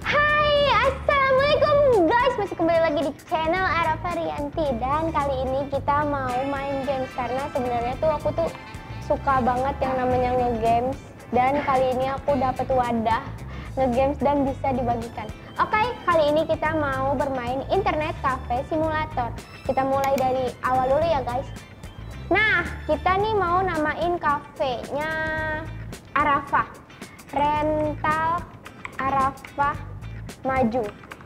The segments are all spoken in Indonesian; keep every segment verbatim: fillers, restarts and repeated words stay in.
Hai, assalamualaikum guys, masih kembali lagi di channel Arafa Rianti. Dan kali ini kita mau main games karena sebenarnya tuh aku tuh suka banget yang namanya ngegames. Dan kali ini aku dapat wadah ngegames dan bisa dibagikan. Oke, kali ini kita mau bermain internet cafe simulator. Kita mulai dari awal dulu ya guys. Nah, kita nih mau namain kafenya Arafa, rental Arafa maju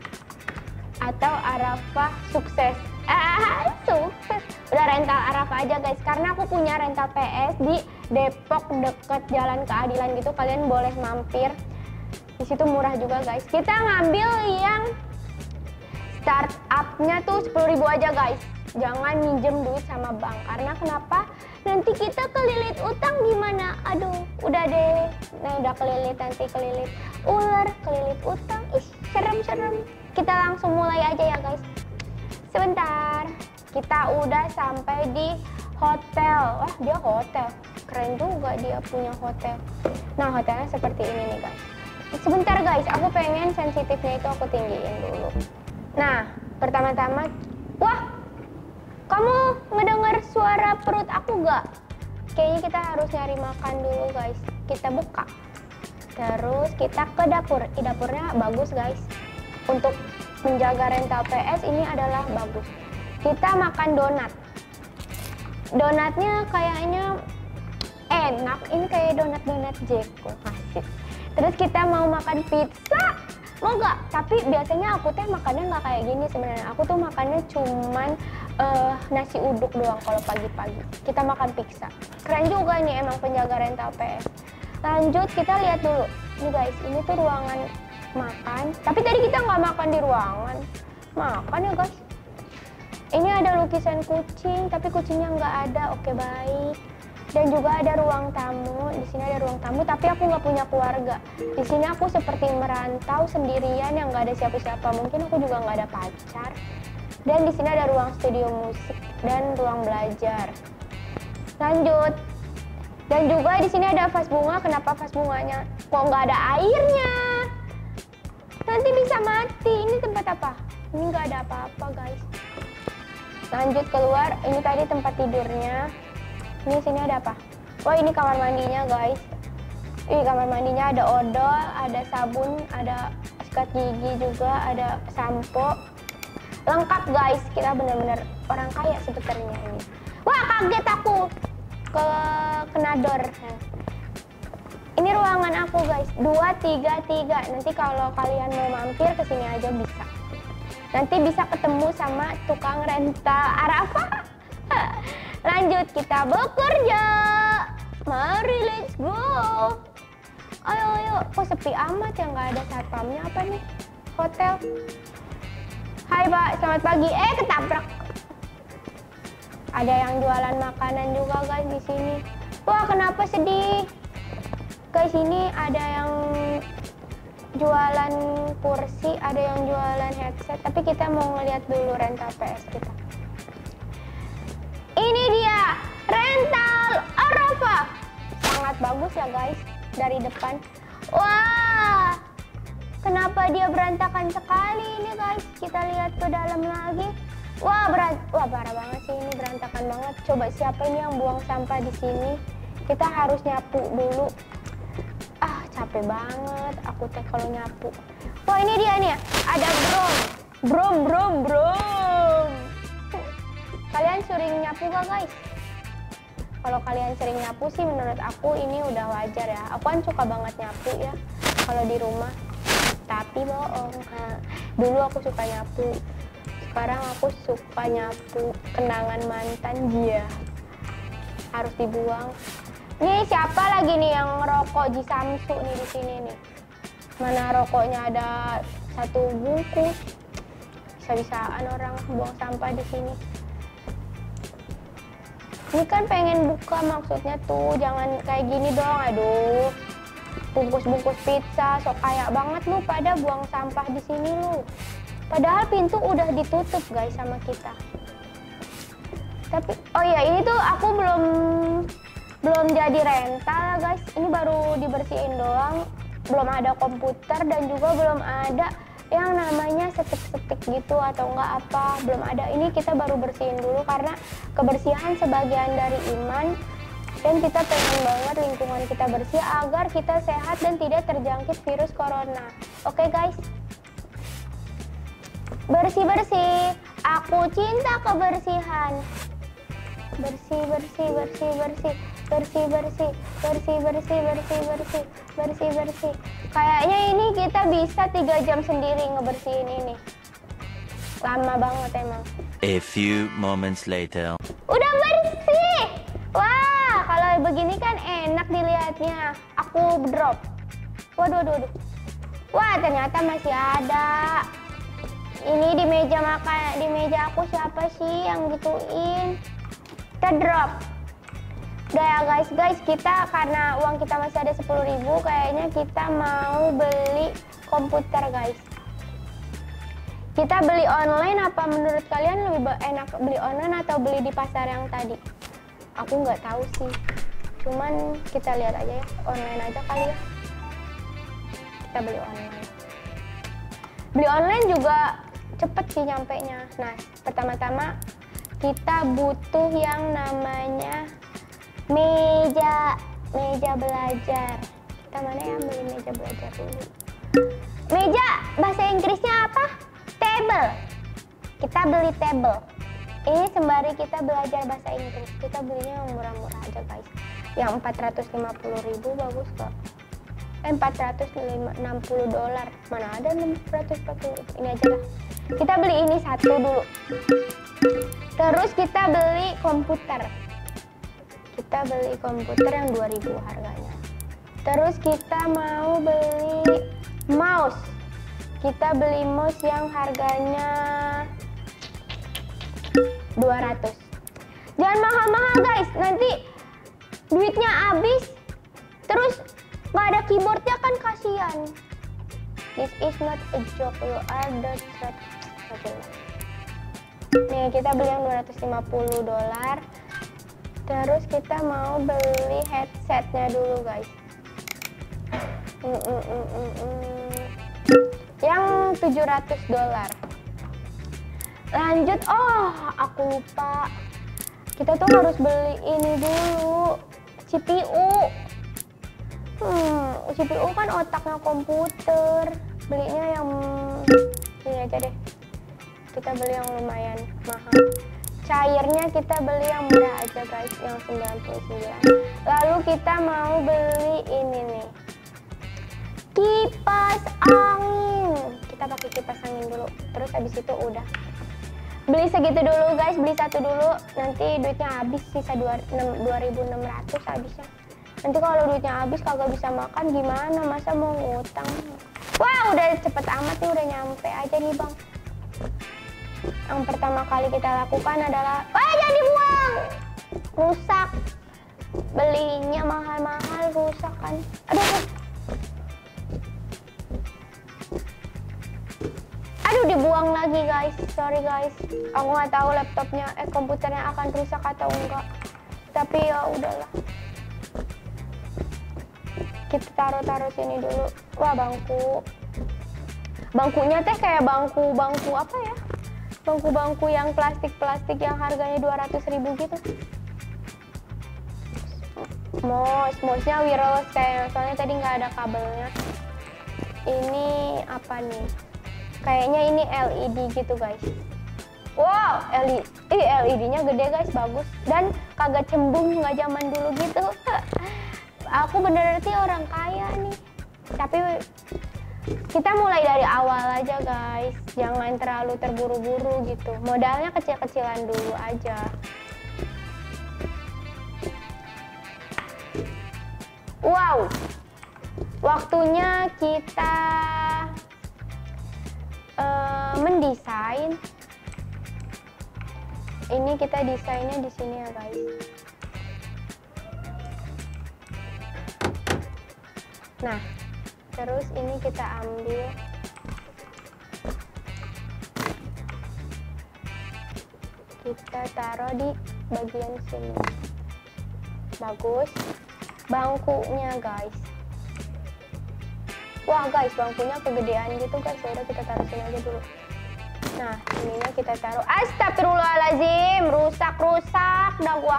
atau Arafa sukses. Ah, sukses. Udah rental Arafa aja guys, karena aku punya rental P S di Depok deket Jalan Keadilan gitu. Kalian boleh mampir. Di situ murah juga guys. Kita ngambil yang startupnya tuh sepuluh ribu aja guys. Jangan minjem duit sama bank, karena kenapa? Nanti kita kelilit utang gimana? Aduh, udah deh. Nah, udah kelilit, nanti kelilit ular, kelilit utang. Ih, serem-serem. Kita langsung mulai aja ya guys. Sebentar. Kita udah sampai di hotel. Wah, dia hotel. Keren juga dia punya hotel. Nah, hotelnya seperti ini nih guys. Sebentar guys, aku pengen sensitifnya itu aku tinggiin dulu. Nah, pertama-tama, wah, kamu ngedengar suara perut aku gak? Kayaknya kita harus nyari makan dulu guys. Kita buka. Terus kita ke dapur. Di dapurnya bagus guys. Untuk menjaga rental P S ini adalah bagus. Kita makan donat. Donatnya kayaknya enak. Ini kayak donat-donat Jeko. Asik. Terus kita mau makan pizza. Mau gak? Tapi biasanya aku teh makannya nggak kayak gini sebenarnya. Aku tuh makannya cuman uh, nasi uduk doang kalau pagi-pagi. Kita makan pizza. Keren juga nih emang penjaga rental P S. Lanjut kita lihat dulu. Nih guys, ini tuh ruangan makan. Tapi tadi kita nggak makan di ruangan. Makan ya guys. Ini ada lukisan kucing, tapi kucingnya nggak ada. Oke baik. Dan juga ada ruang tamu. Di sini ada ruang tamu, tapi aku nggak punya keluarga. Di sini aku seperti merantau sendirian yang nggak ada siapa-siapa. Mungkin aku juga nggak ada pacar. Dan di sini ada ruang studio musik dan ruang belajar. Lanjut. Dan juga di sini ada vas bunga. Kenapa vas bunganya kok nggak ada airnya? Nanti bisa mati. Ini tempat apa? Ini nggak ada apa-apa guys. Lanjut keluar. Ini tadi tempat tidurnya. Ini sini ada apa? Oh, ini kamar mandinya guys. Ih, kamar mandinya ada odol, ada sabun, ada sikat gigi juga, ada sampo. Lengkap guys. Kita bener-bener orang kaya sebenarnya ini. Wah, kaget aku ke kenador. Ini ruangan aku guys. dua tiga tiga. Nanti kalau kalian mau mampir ke sini aja bisa. Nanti bisa ketemu sama tukang rental Arafa. Lanjut kita bekerja. Mari let's go. Ayo ayo. Kok sepi amat ya, nggak ada satpamnya apa nih? Hotel. Hai Pak, selamat pagi. Eh, ketabrak. Ada yang jualan makanan juga guys di sini. Wah, kenapa sedih? Guys, ini ada yang jualan kursi, ada yang jualan headset. Tapi kita mau ngeliat dulu rental P S kita. Ini dia rental Arafa. Sangat bagus ya guys dari depan. Wah, kenapa dia berantakan sekali ini guys? Kita lihat ke dalam lagi. Wah, berat. Wah, parah banget sih ini, berantakan banget. Coba siapa ini yang buang sampah di sini? Kita harus nyapu dulu. Ah, capek banget aku teh kalau nyapu. Wah, ini dia nih. Ada brom. Brom, brom, brom. Kalian sering nyapu gak guys? Kalau kalian sering nyapu sih menurut aku ini udah wajar ya. Aku kan suka banget nyapu ya kalau di rumah. Tapi bohong. Nah, dulu aku suka nyapu. Sekarang aku suka nyapu kenangan mantan dia. Harus dibuang. Nih siapa lagi nih yang ngerokok Ji Samsu nih di sini nih? Mana rokoknya ada satu bungkus. Bisa-bisaan orang buang sampah di sini. Ini kan pengen buka maksudnya tuh, jangan kayak gini dong. Aduh, bungkus-bungkus pizza, sok kaya banget lu pada buang sampah di sini lu. Padahal pintu udah ditutup guys sama kita. Tapi, oh ya ini tuh aku belum belum jadi rental guys. Ini baru dibersihin doang. belum ada komputer dan juga belum ada yang namanya setik-setik gitu atau enggak apa, belum ada. Ini kita baru bersihin dulu karena kebersihan sebagian dari iman, dan kita pengen banget lingkungan kita bersih agar kita sehat dan tidak terjangkit virus corona. Oke guys, bersih-bersih, aku cinta kebersihan. Bersih, bersih, bersih, bersih, bersih, bersih, bersih, bersih, bersih, bersih, bersih, bersih. Kayaknya ini kita bisa tiga jam sendiri ngebersihin ini. Lama banget emang. A few moments later. Udah bersih. Wah, kalau begini kan enak dilihatnya. Aku drop. Waduh, waduh, waduh. Wah, ternyata masih ada. Ini di meja makan, di meja aku siapa sih yang gituin? Kita drop. Udah ya guys, guys kita karena uang kita masih ada sepuluh ribu, kayaknya kita mau beli komputer guys. Kita beli online, apa menurut kalian lebih enak beli online atau beli di pasar yang tadi? Aku nggak tahu sih, cuman kita lihat aja ya, online aja kali ya. Kita beli online. Beli online juga cepet sih nyampenya. Nah, pertama-tama kita butuh yang namanya meja meja belajar. Kita mana ya beli meja belajar dulu. Meja bahasa Inggrisnya apa? Table. Kita beli table. Ini sembari kita belajar bahasa Inggris. Kita belinya yang murah-murah aja guys. Yang empat ratus lima puluh ribu bagus kok. Eh, empat ratus enam puluh dolar. Mana ada enam ratus empat puluh ribu. Ini aja lah. Kita beli ini satu dulu. Terus kita beli komputer. Kita beli komputer yang dua ribu harganya. Terus kita mau beli mouse. Kita beli mouse yang harganya dua ratus. Jangan mahal-mahal guys, nanti duitnya habis. Terus nggak ada keyboardnya kan kasihan. This is not a joke, you are the threat. Nih kita beli yang dua ratus lima puluh dolar. Terus kita mau beli headsetnya dulu guys. Mm -mm -mm -mm -mm. Yang tujuh ratus dolar. Lanjut, oh aku lupa. Kita tuh harus beli ini dulu, C P U. Hmm, C P U kan otaknya komputer. Belinya yang ini aja deh. Kita beli yang lumayan mahal. Cairnya kita beli yang murah aja guys, yang sembilan puluh sembilan. Lalu kita mau beli ini nih, kipas angin. Kita pakai kipas angin dulu. Terus habis itu udah. Beli segitu dulu guys, beli satu dulu. Nanti duitnya habis, sisa dua ribu enam ratus habisnya. Nanti kalau duitnya habis kagak bisa makan gimana? Masa mau ngutang? Wah, udah cepet amat nih, udah nyampe aja nih bang. Yang pertama kali kita lakukan adalah, wah jangan dibuang, rusak. Belinya mahal-mahal, rusak kan. Aduh, aduh. Aduh, dibuang lagi guys, sorry guys. Aku nggak tahu laptopnya, eh komputernya akan rusak atau enggak. Tapi ya udahlah. Kita taruh-taruh sini dulu. Wah bangku. Bangkunya teh kayak bangku-bangku apa ya? Bangku-bangku yang plastik-plastik yang harganya dua ratus ribu gitu. Mouse, mouse-nya wireless kayak, soalnya tadi nggak ada kabelnya. Ini apa nih? Kayaknya ini L E D gitu guys. Wow, L E D, eh, L E D-nya gede guys, bagus. Dan kagak cembung, nggak zaman dulu gitu. Aku bener-bener sih orang kaya nih. Tapi kita mulai dari awal aja guys. Jangan terlalu terburu-buru gitu. Modalnya kecil-kecilan dulu aja. Wow, waktunya kita uh, mendesain. Ini kita desainnya di sini ya guys. Nah, terus ini kita ambil kita taruh di bagian sini. Bagus. Bangkunya guys, Wah guys, bangkunya kegedean gitu guys. Ya udah kita taruh sini aja dulu. Nah, ininya kita taruh. Astagfirullahaladzim, rusak-rusak dah gua.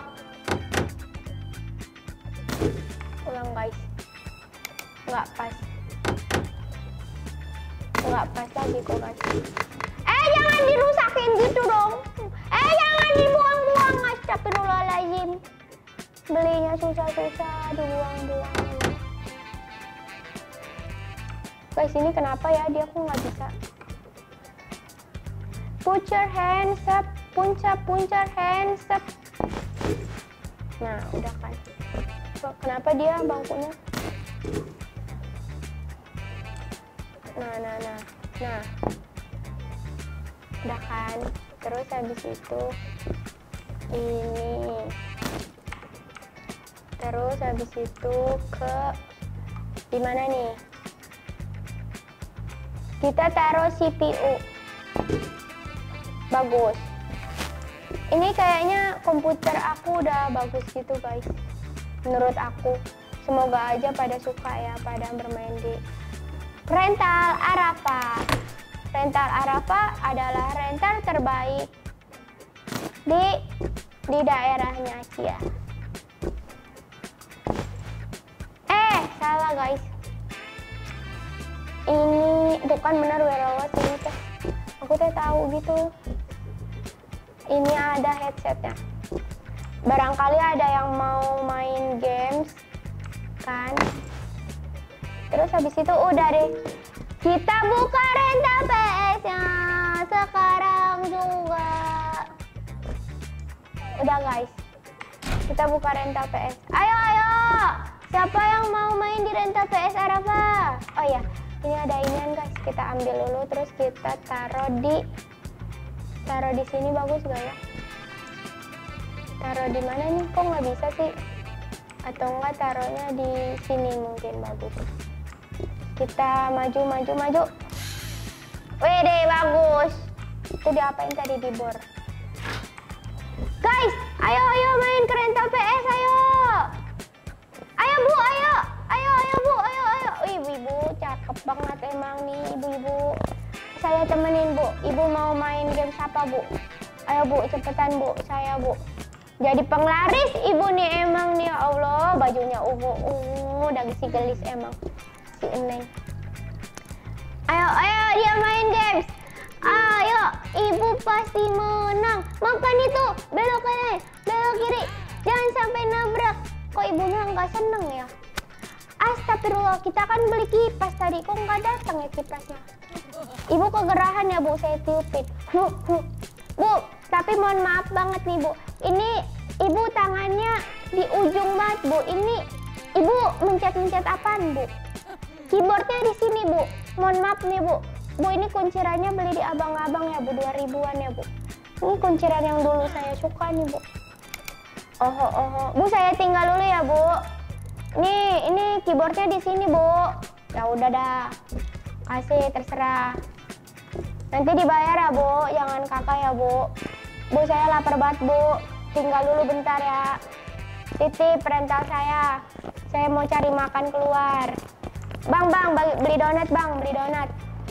Ulang guys. Nggak pas. Nggak pas lagi kok guys. Eh, jangan dirusakin gitu dong. Eh, jangan dibuang-buang. Astagfirullahaladzim. Belinya susah-susah, dibuang-buang. Guys, ini kenapa ya dia kok nggak bisa? Put your hands up, punca, punca, hands up. Nah, udah kan. Kenapa dia bangkunya? Nah, nah, nah, nah. Udah kan. Terus habis itu ini. Terus habis itu ke di mana nih? Kita taruh C P U. Bagus. Ini kayaknya komputer aku udah bagus gitu guys. Menurut aku. Semoga aja pada suka ya pada bermain di rental Arafah. Rental Arafah adalah rental terbaik di di daerahnya Asia. Eh, salah guys. Ini bukan benar wearawas ini teh. Aku teh tahu gitu. Ini ada headsetnya. Barangkali ada yang mau main games kan. Terus habis itu udah deh. Kita buka rental P S-nya sekarang juga. Udah guys. Kita buka rental P S. Ayo ayo. Siapa yang mau main di rental P S Arafah? Oh ya. Ini ada inian guys, kita ambil dulu terus kita taruh di taruh di sini bagus gak ya? Taruh di mana nih? Kok nggak bisa sih? Atau enggak taruhnya di sini mungkin bagus. Kita maju maju maju. Wede bagus. Itu diapain tadi di bor? Guys, ayo ayo main ke rental P S ayo. Ayo bu, ayo. Ayo, ayo bu, ayo, ayo. Ibu-ibu, cakep banget emang nih ibu-ibu. Saya temenin bu. Ibu mau main game apa bu? Ayo bu, cepetan bu. Saya bu. Jadi penglaris ibu nih emang nih. Ya Allah, bajunya ungu, ungu. Udah si gelis emang. Si Eneng. Ayo, ayo dia main games. Ayo, ibu pasti menang. Makan itu, belok kanan, belok kiri. Jangan sampai nabrak. Kok ibunya nggak seneng ya? Astagfirullah, kita kan beli kipas tadi, kok nggak datang ya kipasnya? Ibu kegerahan ya bu, saya tiupin. Bu, bu, bu, tapi mohon maaf banget nih bu. Ini ibu tangannya di ujung banget bu. Ini ibu mencet-mencet apaan bu? Keyboardnya di sini bu. Mohon maaf nih bu. Bu ini kuncirannya beli di abang-abang ya bu, dua ribuan ya bu. Ini kunciran yang dulu saya suka nih bu. Oh, oh, oh. Bu saya tinggal dulu ya bu. Nih, ini keyboardnya di sini, Bu. Ya udah dah. Kasih terserah. Nanti dibayar ya, Bu. Jangan kakak ya, Bu. Bu, saya lapar banget, Bu. Tinggal dulu bentar ya. Titip rental saya. Saya mau cari makan keluar. Bang, Bang, beli donat, Bang. Beli donat.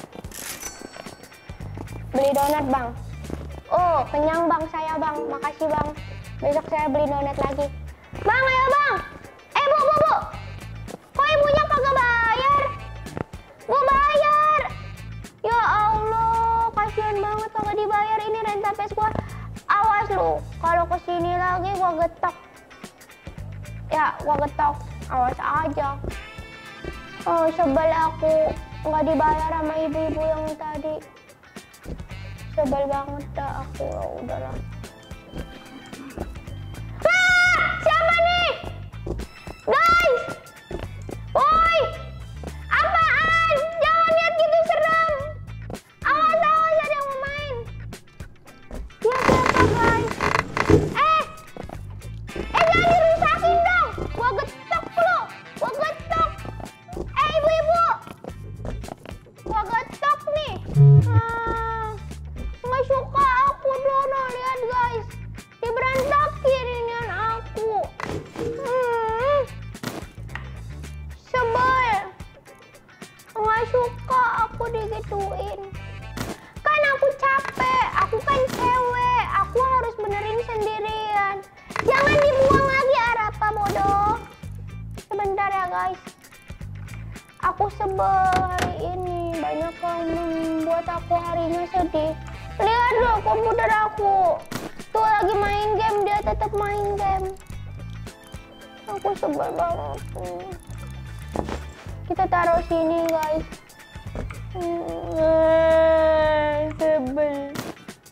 Beli donat, Bang. Oh, kenyang, Bang, saya, Bang. Makasih, Bang. Besok saya beli donat lagi. Bang, ayo, Bang. Eh bu, bu, bu, kok ibunya kagak bayar? Bu bayar. Ya Allah, kasihan banget kagak dibayar ini rental P S gua. Awas lu, kalau kesini lagi gua getok. Ya, gua getok. Awas aja. Oh, sebel aku nggak dibayar sama ibu-ibu yang tadi. Sebel banget dah aku. Ya udahlah. Ah, siapa nih? Guys! Woi! Apaan? Jangan lihat gitu serem! Awas, awas ada yang mau main. Ya siapa guys? Eh! Eh jangan dirusakin dong! Gua getok lu! Gua getok! Eh ibu-ibu! Gua getok nih! Ah, nggak suka aku dulu lihat guys. bantuin. Kan aku capek, aku kan cewek, aku harus benerin sendirian. Jangan dibuang lagi Arapa bodoh. Sebentar ya guys. Aku sebel hari ini, banyak yang membuat aku harinya sedih. Lihat loh komputer aku. Tuh lagi main game, dia tetap main game. Aku sebel banget. Kita taruh sini guys. Sebel.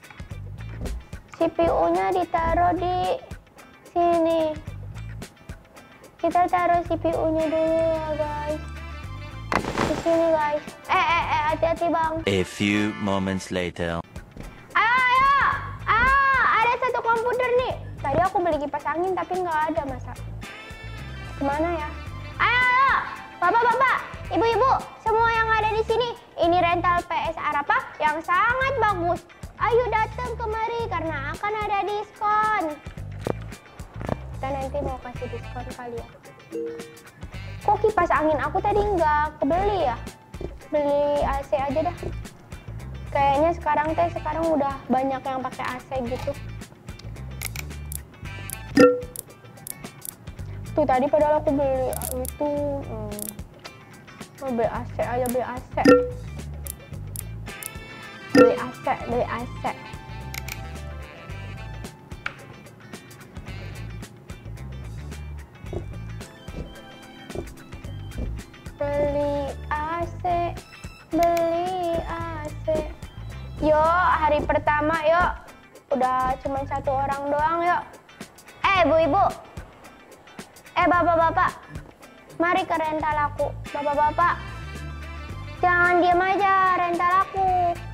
C P U-nya ditaruh di sini. Kita taruh C P U-nya dulu ya guys. Di sini guys. Eh eh eh hati-hati bang. A few moments later. Ayo ayo. Ah ada satu komputer nih. Tadi aku beli kipas angin tapi nggak ada masa. Kemana ya? Ayo ayo. Bapak-bapak, ibu-ibu, semua yang ada di sini. Ini rental P S Arapa yang sangat bagus. Ayo datang kemari karena akan ada diskon. Kita nanti mau kasih diskon kali ya. Kok kipas angin aku tadi nggak kebeli ya? Beli A C aja dah. Kayaknya sekarang teh sekarang udah banyak yang pakai A C gitu. Tuh tadi padahal aku beli itu. Hmm. Oh, beli A C aja, beli A C. Beli A C, beli A C. Beli A C, beli A C. Yuk, hari pertama yuk. Udah cuma satu orang doang yuk. Eh, ibu-ibu. Eh, bapak-bapak. Mari ke rental aku. Bapak-bapak. Jangan diam aja, rental aku.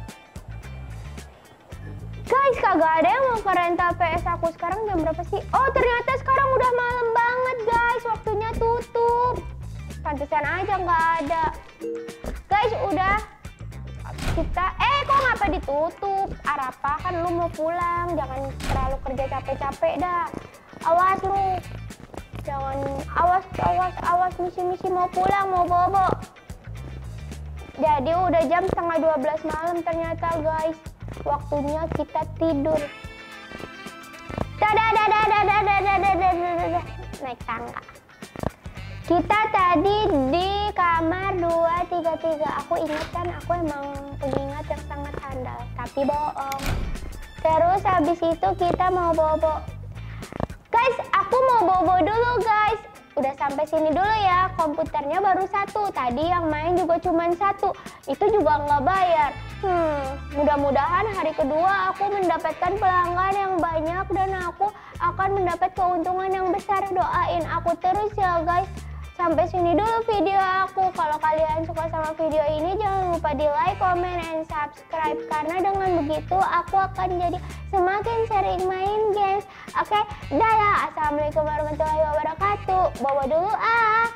Guys, kagak ada yang mau ke rental P S aku. Sekarang jam berapa sih? Oh, ternyata sekarang udah malam banget guys. Waktunya tutup. Pantesan aja nggak ada. Guys, udah. Kita, eh kok ngapa ditutup? Arapa kan lu mau pulang. Jangan terlalu kerja capek-capek dah. Awas lu. Jangan, awas, awas, awas. Misi-misi mau pulang, mau bobo. Jadi udah jam setengah dua belas malam ternyata guys. Waktunya kita tidur. Dadah, dadah, dadah, dadah, dadah, dadah, dadah. Naik tangga. Kita tadi di kamar dua tiga tiga. Aku ingat kan, aku emang pengingat yang sangat handal. Tapi bohong. Terus habis itu kita mau bobo. Guys, aku mau bobo dulu guys. Udah sampai sini dulu ya. Komputernya baru satu. Tadi yang main juga cuma satu. Itu juga nggak bayar. Hmm, mudah-mudahan hari kedua aku mendapatkan pelanggan yang banyak dan aku akan mendapat keuntungan yang besar. Doain aku terus ya guys. Sampai sini dulu video aku. Kalau kalian suka sama video ini jangan lupa di like, comment, and subscribe. Karena dengan begitu aku akan jadi semakin sering main games. Oke, dadah. Assalamualaikum warahmatullahi wabarakatuh. Bawa dulu ah.